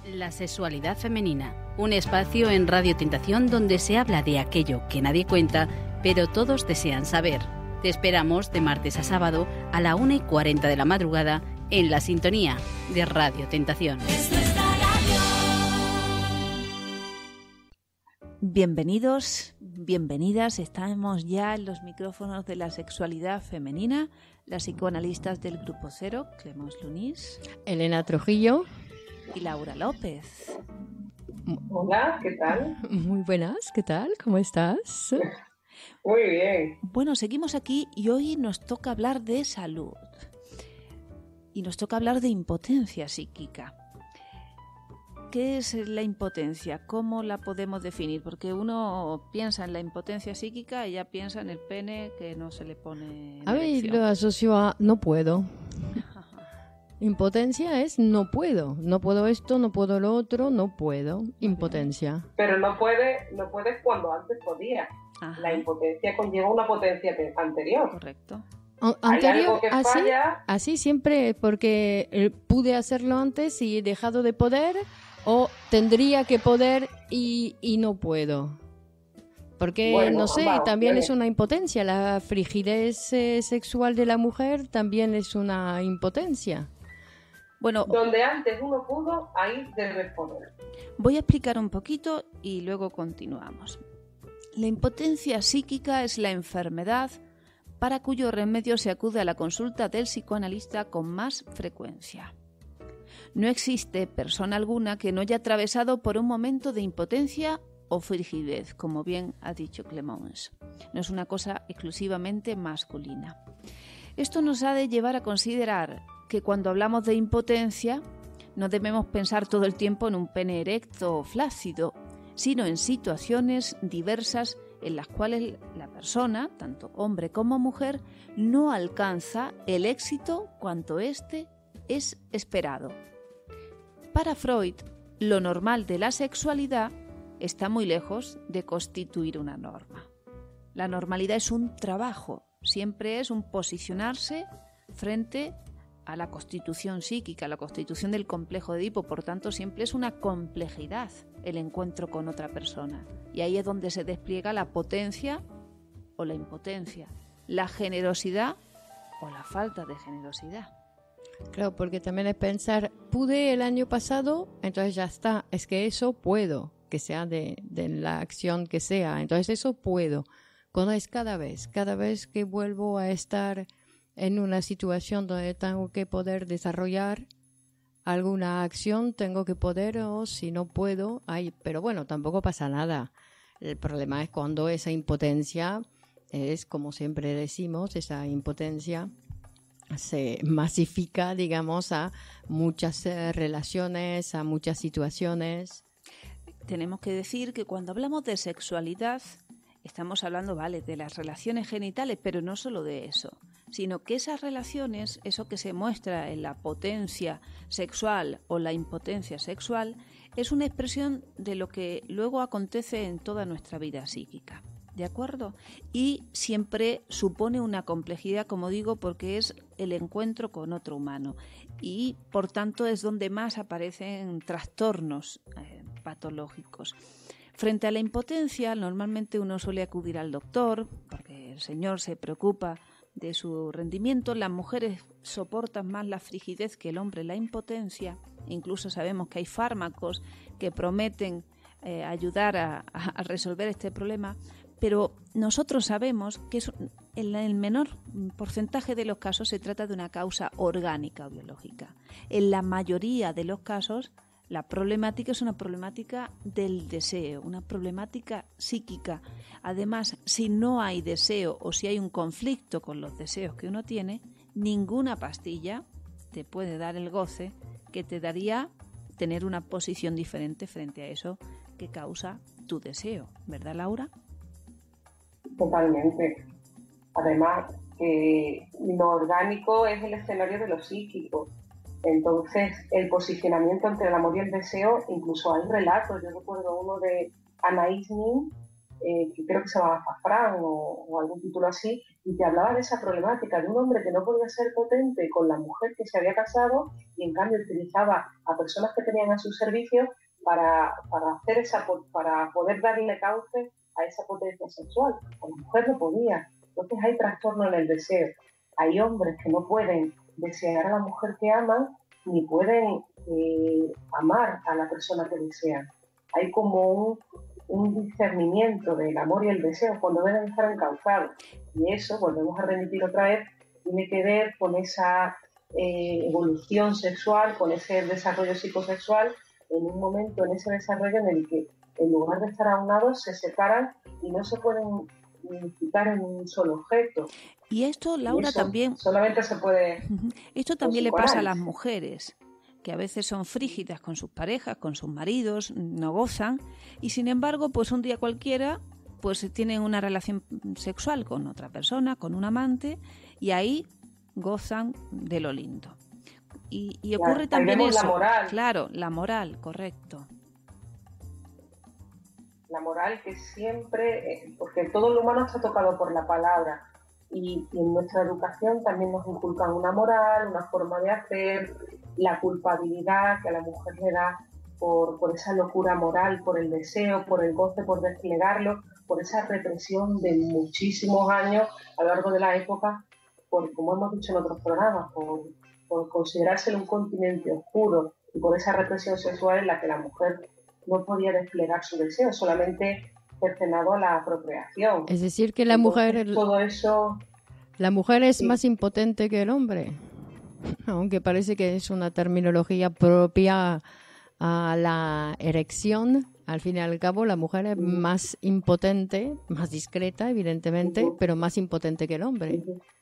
La sexualidad femenina, un espacio en Radio Tentación donde se habla de aquello que nadie cuenta, pero todos desean saber. Te esperamos de martes a sábado a la 1:40 de la madrugada en la sintonía de Radio Tentación. Bienvenidos, bienvenidas, estamos ya en los micrófonos de la sexualidad femenina, las psicoanalistas del Grupo Cero, Clemence Lunis, Elena Trujillo y Laura López. Hola, ¿qué tal? Muy buenas, ¿qué tal? ¿Cómo estás? Muy bien. Bueno, seguimos aquí y hoy nos toca hablar de salud y nos toca hablar de impotencia psíquica. ¿Qué es la impotencia? ¿Cómo la podemos definir? Porque uno piensa en la impotencia psíquica y ya piensa en el pene que no se le pone en A ver, erección. lo asocio a no puedo. Impotencia es no puedo esto, no puedo lo otro, no puedo. Impotencia. Pero no puedes cuando antes podías. Ajá. La impotencia conlleva una potencia anterior. Correcto. Hay algo que falla. Así siempre, porque pude hacerlo antes y he dejado de poder, o tendría que poder y no puedo. Porque, Bueno, no sé, ambas también opciones. es una impotencia. La frigidez sexual de la mujer también es una impotencia. Bueno, Donde antes uno pudo, ahí debes poder. voy a explicar un poquito y luego continuamos. La impotencia psíquica es la enfermedad para cuyo remedio se acude a la consulta del psicoanalista con más frecuencia. No existe persona alguna que no haya atravesado por un momento de impotencia o frigidez, como bien ha dicho Clemence. No es una cosa exclusivamente masculina. Esto nos ha de llevar a considerar que cuando hablamos de impotencia no debemos pensar todo el tiempo en un pene erecto o flácido, sino en situaciones diversas en las cuales la persona, tanto hombre como mujer, no alcanza el éxito cuanto éste es esperado. Para Freud, lo normal de la sexualidad está muy lejos de constituir una norma. La normalidad es un trabajo, siempre es un posicionarse frente a la constitución psíquica, a la constitución del complejo de Edipo, por tanto siempre es una complejidad el encuentro con otra persona. Y ahí es donde se despliega la potencia o la impotencia, la generosidad o la falta de generosidad. Claro, porque también es pensar, pude el año pasado, entonces ya está. Es que eso puedo, que sea de la acción que sea. Entonces eso puedo. Cuando es cada vez que vuelvo a estar en una situación donde tengo que poder desarrollar alguna acción, tengo que poder, o si no puedo, pero bueno, tampoco pasa nada. El problema es cuando esa impotencia es, como siempre decimos, esa impotencia se masifica, digamos, a muchas relaciones, a muchas situaciones. Tenemos que decir que cuando hablamos de sexualidad estamos hablando, vale, de las relaciones genitales, pero no solo de eso, sino que esas relaciones, eso que se muestra en la potencia sexual o la impotencia sexual, es una expresión de lo que luego acontece en toda nuestra vida psíquica. ¿De acuerdo? Y siempre supone una complejidad, como digo, porque es el encuentro con otro humano. Y, por tanto, es donde más aparecen trastornos patológicos. Frente a la impotencia, normalmente uno suele acudir al doctor, porque el señor se preocupa de su rendimiento. Las mujeres soportan más la frigidez que el hombre la impotencia. Incluso sabemos que hay fármacos que prometen ayudar a resolver este problema. Pero nosotros sabemos que en el menor porcentaje de los casos se trata de una causa orgánica o biológica. En la mayoría de los casos, la problemática es una problemática del deseo, una problemática psíquica. Además, si no hay deseo o si hay un conflicto con los deseos que uno tiene, ninguna pastilla te puede dar el goce que te daría tener una posición diferente frente a eso que causa tu deseo. ¿Verdad, Laura? Totalmente. Además, lo orgánico es el escenario de lo psíquico. Entonces, el posicionamiento entre el amor y el deseo, incluso hay relatos. Yo recuerdo uno de Anaïs Nin, que creo que se llamaba Azafrán o algún título así, y te hablaba de esa problemática de un hombre que no podía ser potente con la mujer que se había casado y en cambio utilizaba a personas que tenían a su servicio para poder darle cauce a esa potencia sexual. La mujer no podía. Entonces hay trastorno en el deseo. Hay hombres que no pueden desear a la mujer que aman ni pueden amar a la persona que desean. Hay como un discernimiento del amor y el deseo cuando deben estar encauzados. Y eso, volvemos a remitir otra vez, tiene que ver con esa evolución sexual, con ese desarrollo psicosexual, en un momento, en ese desarrollo en el que en lugar de estar aunados se separan y no se pueden unificar en un solo objeto. Y esto, Laura, también... Solamente se puede... Esto también le pasa a las mujeres, que a veces son frígidas con sus parejas, con sus maridos, no gozan, y sin embargo, pues un día cualquiera, pues tienen una relación sexual con otra persona, con un amante, y ahí gozan de lo lindo. Y ocurre también eso. La moral. Claro, la moral, correcto. La moral que siempre, porque todo lo humano está tocado por la palabra, y en nuestra educación también nos inculcan una moral, una forma de hacer, la culpabilidad que a la mujer le da por esa locura moral, por el deseo, por el goce, por desplegarlo, por esa represión de muchísimos años a lo largo de la época, por, como hemos dicho en otros programas, por considerárselo un continente oscuro y por esa represión sexual en la que la mujer no podía desplegar su deseo, solamente cercenado a la procreación. Es decir, que la mujer... Todo eso... La mujer es más impotente que el hombre, aunque parece que es una terminología propia a la erección. Al fin y al cabo, la mujer es más impotente, más discreta, evidentemente, pero más impotente que el hombre.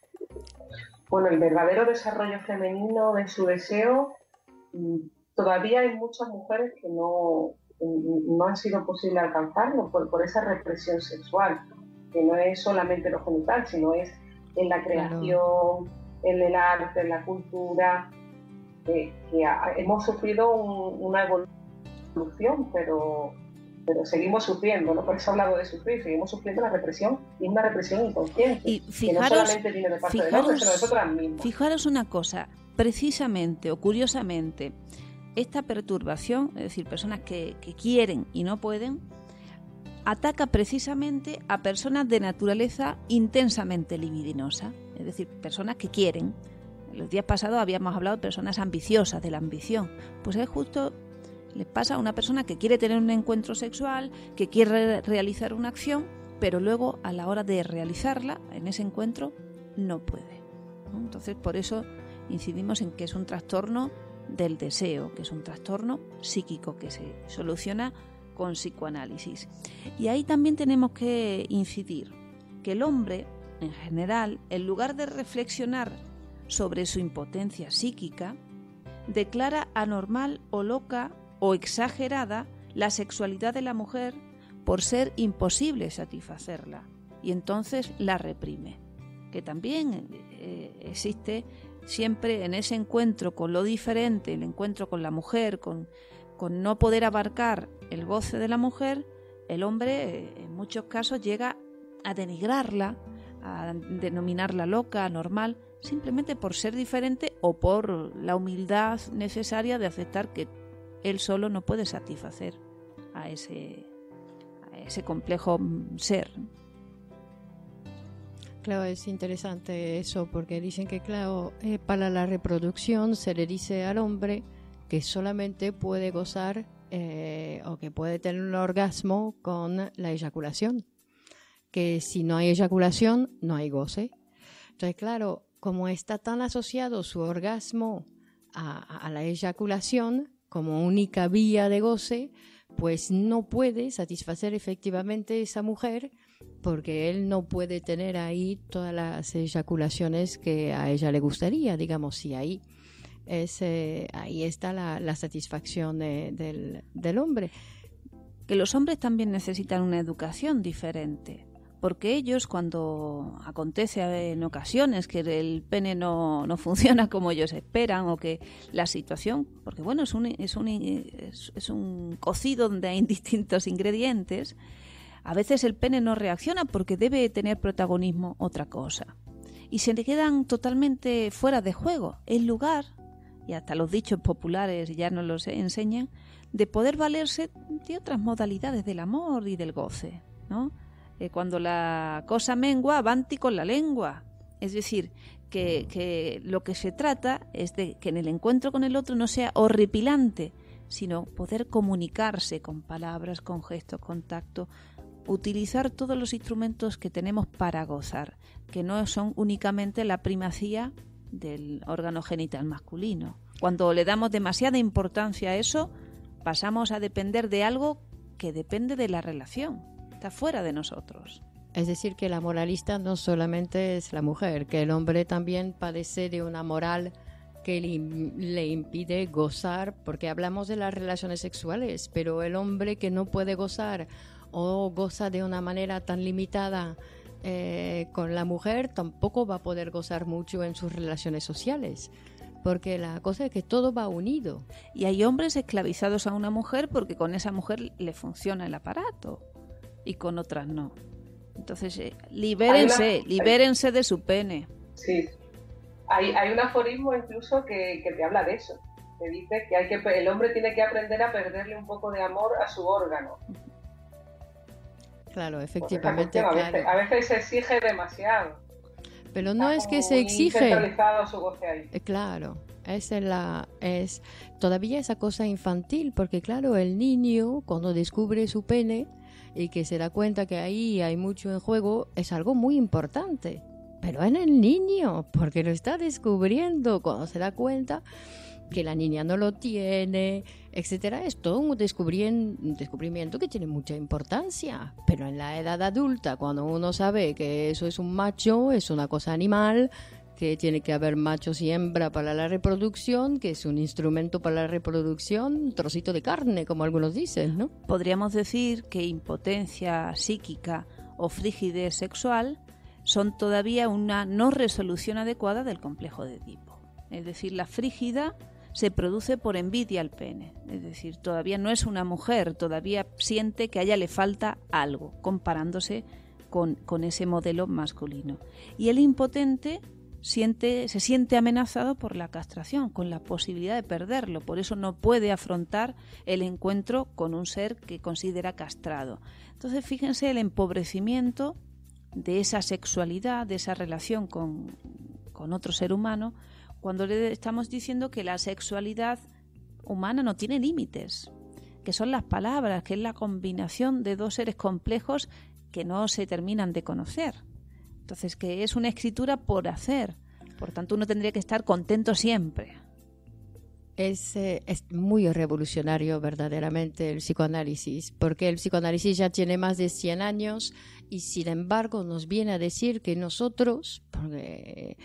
Bueno, el verdadero desarrollo femenino de su deseo, todavía hay muchas mujeres que no han sido posible alcanzarlo por esa represión sexual, que no es solamente lo genital, sino es en la creación, claro, en el arte, en la cultura, que hemos sufrido una evolución, pero seguimos sufriendo, ¿no? Por eso he hablado de sufrir, seguimos sufriendo la represión, y es una represión inconsciente, y fijaros, que no solamente viene de parte del hombre, sino de nosotras mismas. Fijaros una cosa, precisamente o curiosamente, esta perturbación, es decir, personas que quieren y no pueden, ataca precisamente a personas de naturaleza intensamente libidinosa, es decir, personas que quieren. Los días pasados habíamos hablado de personas ambiciosas, de la ambición. Pues es justo, les pasa a una persona que quiere tener un encuentro sexual, que quiere realizar una acción, pero luego a la hora de realizarla, en ese encuentro, no puede, ¿no? Entonces, por eso incidimos en que es un trastorno del deseo, que es un trastorno psíquico que se soluciona con psicoanálisis. Y ahí también tenemos que incidir que el hombre, en general, en lugar de reflexionar sobre su impotencia psíquica, declara anormal o loca o exagerada la sexualidad de la mujer por ser imposible satisfacerla, y entonces la reprime, que también existe siempre en ese encuentro con lo diferente, el encuentro con la mujer, con no poder abarcar el goce de la mujer, el hombre en muchos casos llega a denigrarla, a denominarla loca, anormal, simplemente por ser diferente o por la humildad necesaria de aceptar que él solo no puede satisfacer a ese complejo ser. Claro, es interesante eso, porque dicen que, claro, para la reproducción se le dice al hombre que solamente puede gozar o que puede tener un orgasmo con la eyaculación, que si no hay eyaculación no hay goce. Entonces, claro, como está tan asociado su orgasmo a la eyaculación como única vía de goce, pues no puede satisfacer efectivamente esa mujer, porque él no puede tener ahí todas las eyaculaciones que a ella le gustaría, digamos, si ahí está la satisfacción del hombre. Que los hombres también necesitan una educación diferente, porque ellos, cuando acontece en ocasiones que el pene no funciona como ellos esperan, o que la situación, porque bueno, es un cocido donde hay distintos ingredientes, A veces el pene no reacciona porque debe tener protagonismo otra cosa. Y se le quedan totalmente fuera de juego, en lugar, y hasta los dichos populares ya nos los enseñan, de poder valerse de otras modalidades del amor y del goce, ¿no? Cuando la cosa mengua, avanti con la lengua. Es decir, que lo que se trata es de que en el encuentro con el otro no sea horripilante, sino poder comunicarse con palabras, con gestos, con tacto, utilizar todos los instrumentos que tenemos para gozar, que no son únicamente la primacía del órgano genital masculino. Cuando le damos demasiada importancia a eso, pasamos a depender de algo que depende de la relación, está fuera de nosotros. Es decir, que la moralista no solamente es la mujer, que el hombre también padece de una moral que le impide gozar, porque hablamos de las relaciones sexuales, pero el hombre que no puede gozar o goza de una manera tan limitada con la mujer, tampoco va a poder gozar mucho en sus relaciones sociales, porque la cosa es que todo va unido. Y hay hombres esclavizados a una mujer porque con esa mujer le funciona el aparato y con otras no. Entonces, libérense de su pene. Sí, hay un aforismo incluso que te habla de eso, que dice que el hombre tiene que aprender a perderle un poco de amor a su órgano. Claro, efectivamente. A veces se exige demasiado. Pero no es que se exige. Su goce ahí. Claro, es todavía esa cosa infantil, porque claro, el niño cuando descubre su pene y que se da cuenta que ahí hay mucho en juego, es algo muy importante. Pero en el niño, porque lo está descubriendo, cuando se da cuenta que la niña no lo tiene, etcétera, es todo un descubrimiento que tiene mucha importancia. Pero en la edad adulta, cuando uno sabe que eso es un macho, es una cosa animal, que tiene que haber machos y hembra para la reproducción, que es un instrumento para la reproducción, un trocito de carne, como algunos dicen, ¿no? Podríamos decir que impotencia psíquica o frigidez sexual son todavía una no resolución adecuada del complejo de Edipo. Es decir, la frígida se produce por envidia al pene. Es decir, todavía no es una mujer, todavía siente que a ella le falta algo, comparándose con ese modelo masculino. Y el impotente se siente amenazado por la castración, con la posibilidad de perderlo. Por eso no puede afrontar el encuentro con un ser que considera castrado. Entonces, fíjense el empobrecimiento de esa sexualidad, de esa relación con otro ser humano, cuando le estamos diciendo que la sexualidad humana no tiene límites, que son las palabras, que es la combinación de dos seres complejos que no se terminan de conocer. Entonces, que es una escritura por hacer. Por tanto, uno tendría que estar contento siempre. Es muy revolucionario verdaderamente el psicoanálisis, porque el psicoanálisis ya tiene más de 100 años y sin embargo nos viene a decir que nosotros, porque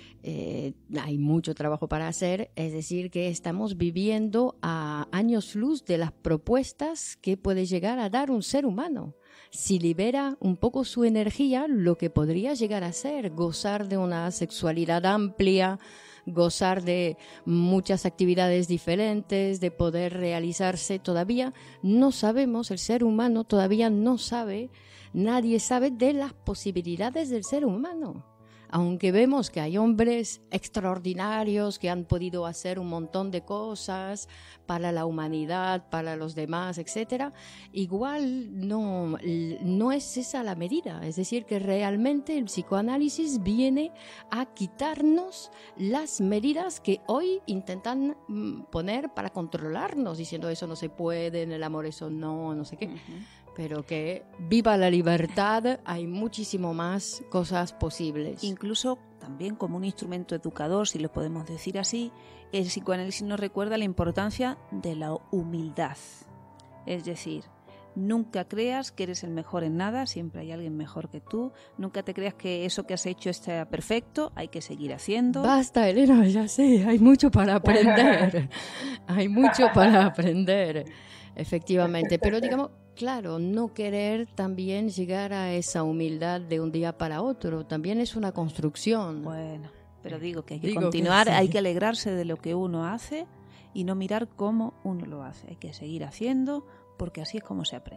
hay mucho trabajo para hacer, es decir, que estamos viviendo a años luz de las propuestas que puede llegar a dar un ser humano. Si libera un poco su energía, lo que podría llegar a ser gozar de una sexualidad amplia, gozar de muchas actividades diferentes, de poder realizarse. Todavía no sabemos, el ser humano todavía no sabe, nadie sabe de las posibilidades del ser humano. Aunque vemos que hay hombres extraordinarios que han podido hacer un montón de cosas para la humanidad, para los demás, etcétera, igual no es esa la medida. Es decir, que realmente el psicoanálisis viene a quitarnos las medidas que hoy intentan poner para controlarnos, diciendo eso no se puede, en el amor eso no sé qué. Pero que viva la libertad, hay muchísimo más cosas posibles. Incluso también como un instrumento educador, si lo podemos decir así, el psicoanálisis nos recuerda la importancia de la humildad. Es decir, nunca creas que eres el mejor en nada, siempre hay alguien mejor que tú. Nunca te creas que eso que has hecho está perfecto, hay que seguir haciendo. Basta, Elena, ya sé, hay mucho para aprender. Hay mucho para aprender, efectivamente. Pero digamos, claro, no querer también llegar a esa humildad de un día para otro, también es una construcción. Bueno, pero digo que hay que continuar, hay que alegrarse de lo que uno hace y no mirar cómo uno lo hace. Hay que seguir haciendo porque así es como se aprende.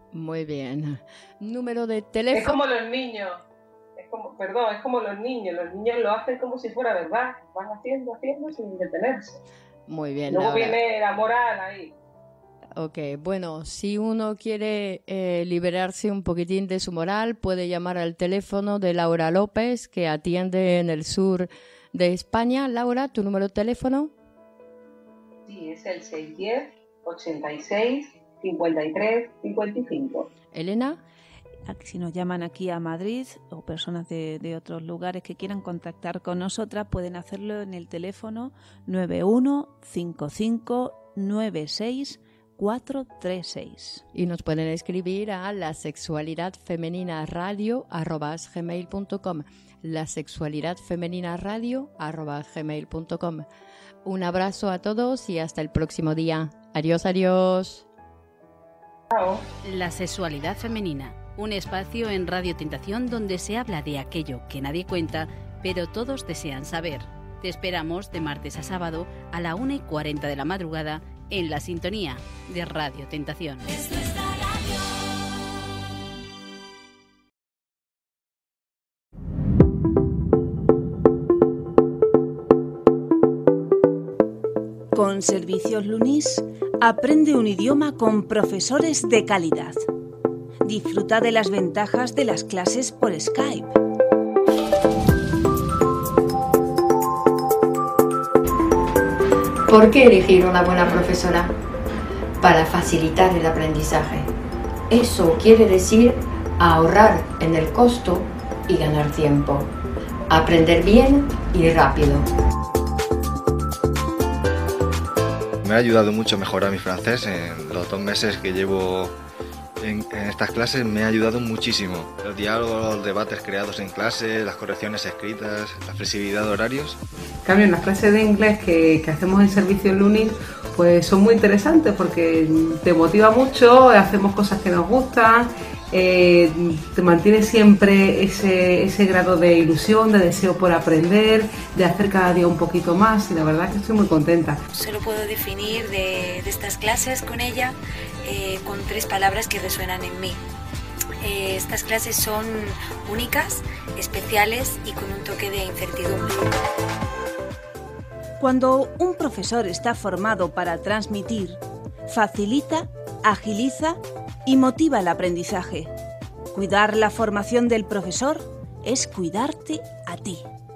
Muy bien. Número de teléfono. Es como los niños. Es como los niños lo hacen como si fuera verdad, van haciendo sin detenerse. Muy bien. Luego Laura. viene la moral ahí. Ok, bueno, si uno quiere liberarse un poquitín de su moral, puede llamar al teléfono de Laura López, que atiende en el sur de España. Laura, ¿tu número de teléfono? Sí, es el 610 86 53 55. Elena. Si nos llaman aquí a Madrid o personas de otros lugares que quieran contactar con nosotras, pueden hacerlo en el teléfono 915596 Y nos pueden escribir a lasexualidadfemeninaradio@gmail.com. lasexualidadfemeninaradio@gmail.com. Un abrazo a todos y hasta el próximo día. Adiós, adiós. Chao. La sexualidad femenina, un espacio en Radio Tentación donde se habla de aquello que nadie cuenta, pero todos desean saber. Te esperamos de martes a sábado a la 1:40 de la madrugada en la sintonía de Radio Tentación. Con Servicios Lunis, aprende un idioma con profesores de calidad. Disfruta de las ventajas de las clases por Skype. ¿Por qué elegir una buena profesora? Para facilitar el aprendizaje. Eso quiere decir ahorrar en el costo y ganar tiempo. Aprender bien y rápido. Me ha ayudado mucho a mejorar mi francés. En los 2 meses que llevo en estas clases me ha ayudado muchísimo. Los diálogos, los debates creados en clase, las correcciones escritas, la flexibilidad de horarios. En cambio, en las clases de inglés que hacemos en Servicios Lunis, pues son muy interesantes porque te motiva mucho, hacemos cosas que nos gustan, te mantiene siempre ese grado de ilusión, de deseo por aprender, de hacer cada día un poquito más, y la verdad que estoy muy contenta. Solo puedo definir de estas clases con ella con 3 palabras que resuenan en mí. Estas clases son únicas, especiales y con un toque de incertidumbre. Cuando un profesor está formado para transmitir, facilita, agiliza y motiva el aprendizaje. Cuidar la formación del profesor es cuidarte a ti.